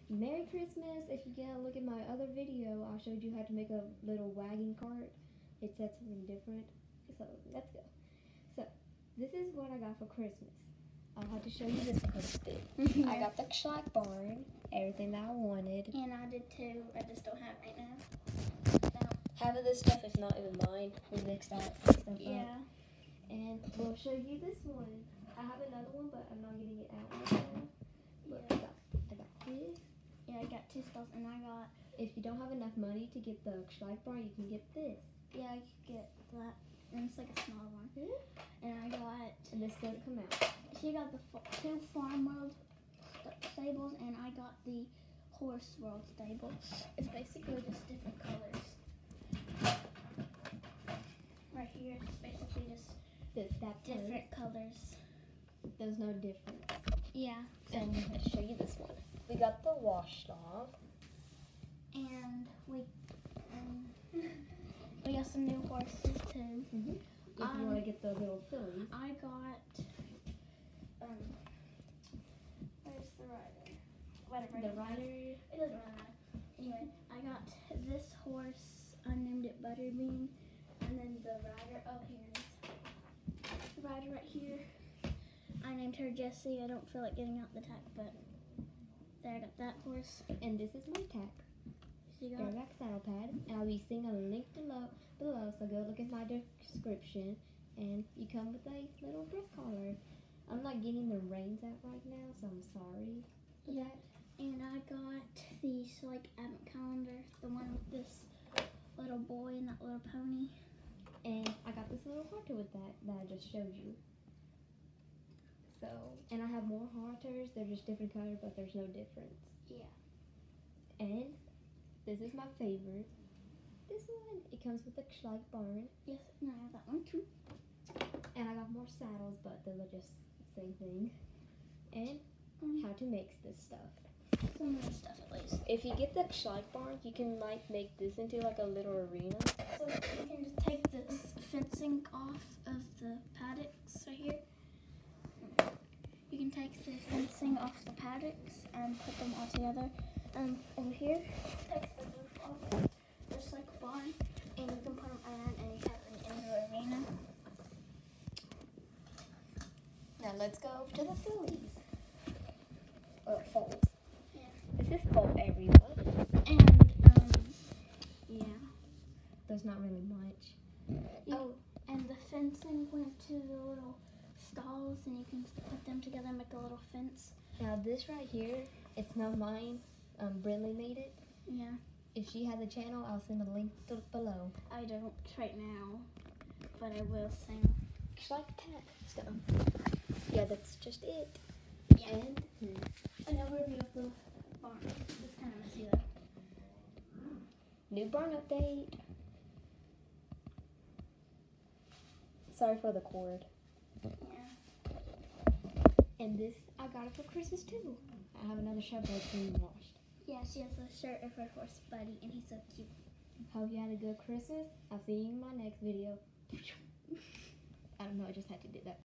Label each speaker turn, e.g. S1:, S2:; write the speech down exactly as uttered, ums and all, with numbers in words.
S1: Merry Christmas. If you get a look at my other video, I showed you how to make a little wagon cart. It said something different. So let's go. So this is what I got for Christmas. I'll have to show you this first bit. I got the Schleich barn, everything that I wanted.
S2: And I did too. I just don't have it right now. No.
S1: Half of this stuff is not even mine. We mixed out stuff
S2: Yeah.
S1: up. And we'll show you this one. I have another one, but I'm not getting it out right now. But
S2: Yeah.
S1: I got, I got this.
S2: Yeah, I got two stuff, and I got.
S1: If you don't have enough money to get the Schleich barn, you can get this.
S2: Yeah, I could get that, and it's like a small one.
S1: Mm-hmm.
S2: And I got.
S1: And this doesn't come out.
S2: She got the f- two Farm World st- stables, and I got the Horse World stables. It's basically just different colors. Right here, it's basically just
S1: This, that's
S2: different
S1: hers.
S2: colors.
S1: There's no difference.
S2: Yeah.
S1: So I'm going to show you this one. We got the washdog.
S2: And we um, we got some new horses too.
S1: Mm-hmm. If
S2: Um,
S1: you want to get the little fillies.
S2: I got um where's the rider? Whatever.
S1: The rider.
S2: It doesn't really matter. Anyway, I got this horse. I named it Butterbean, and then the rider. Oh, here it is. The rider right here. I named her Jessie. I don't feel like getting out the tack, but there I got that horse.
S1: And this is my tack.
S2: She got
S1: Bareback saddle pad. And I'll be seeing a link below, below, so go look at my description. And you come with a little dress collar. I'm not getting the reins out right now, so I'm sorry for
S2: Yeah.
S1: that.
S2: And I got the like advent calendar, the one with this little boy and that little pony.
S1: And I got this little halter with that that I just showed you. So, and I have more halters. They're just different colors, but there's no difference.
S2: Yeah.
S1: And this is my favorite. This one. It comes with the Schleich barn.
S2: Yes, and I have that one too.
S1: And I got more saddles, but those are just the same thing. And
S2: Um,
S1: how to mix this stuff.
S2: some of the stuff at least.
S1: If you get the Schleich barn, you can like make this into like a little arena.
S2: So you can just take this fencing off of the paddocks right here. You can take the fencing off the paddocks and put them all together. Um, over here, take the roof off, just like a barn, and you can put them on and you have an indoor arena.
S1: Now let's go to the fillies. Or foals.
S2: Yeah.
S1: This is foal everyone.
S2: And um, yeah.
S1: There's not really much.
S2: You,
S1: Oh.
S2: and the fencing went to the little stalls, and you can put them together and make a little fence.
S1: Now this right here, it's not mine. Um, Brinley made it.
S2: Yeah.
S1: If she has a channel, I'll send a link to below.
S2: I don't right now, but I will soon.
S1: Schleich tack stuff. Yeah, that's just it.
S2: Yeah.
S1: And hmm,
S2: An overview of the barn. It's kind of messy though.
S1: new barn update. Sorry for the cord.
S2: Yeah.
S1: And this, I got it for Christmas too. I have another shirt that's being washed.
S2: Yeah, she has a shirt of her horse Buddy, and he's so cute.
S1: Hope you had a good Christmas. I'll see you in my next video. I don't know, I just had to do that.